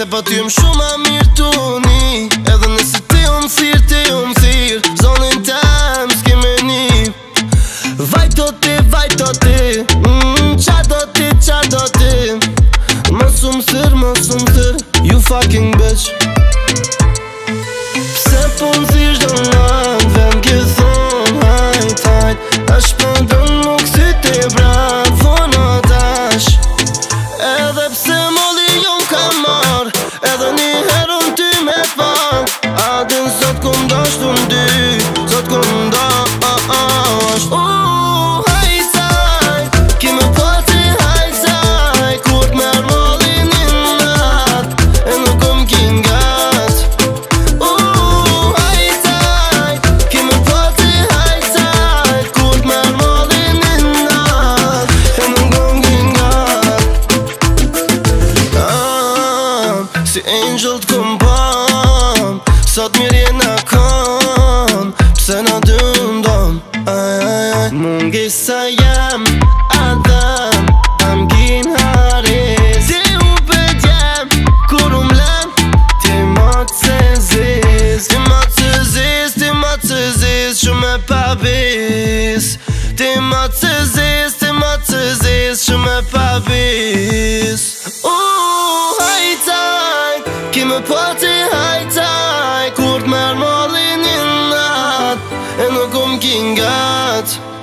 Se po ty shumë a mirë tuni, edhe nëse ti unë thirë zonin tem s'ke me një. Vajto ti, qa do ti më sumë thër, you fucking bitch. Pse po më thirë do natë, vem ke thonë hajt tash po dën më kësi ti brak, vono tash. Edhe pse molli jo m'ka marr, edhe një herë unë ty me t'par, adin sot kum dashtu n'dy, sot kum dasht. Hajtaj, ki me pati hajtaj, kur t'mer molli një nat, e nuk kum kingat. Hajtaj, ki me pati hajtaj, kur t'mer molli një nat, e nuk kum kingat. Si angel t'kum pam, sot mirë jena kon, pse na dëndon. Mungesa jam adam, am kin haris, ti u pëtjem, kur len, ti ma të ziz, ti ma të ziz, shumë e pabis. Ti ma të ziz, shumë e pabis. Hajtaj, ki me pati hajtaj, kur t'mer molli një nat, e nuk kum kingat.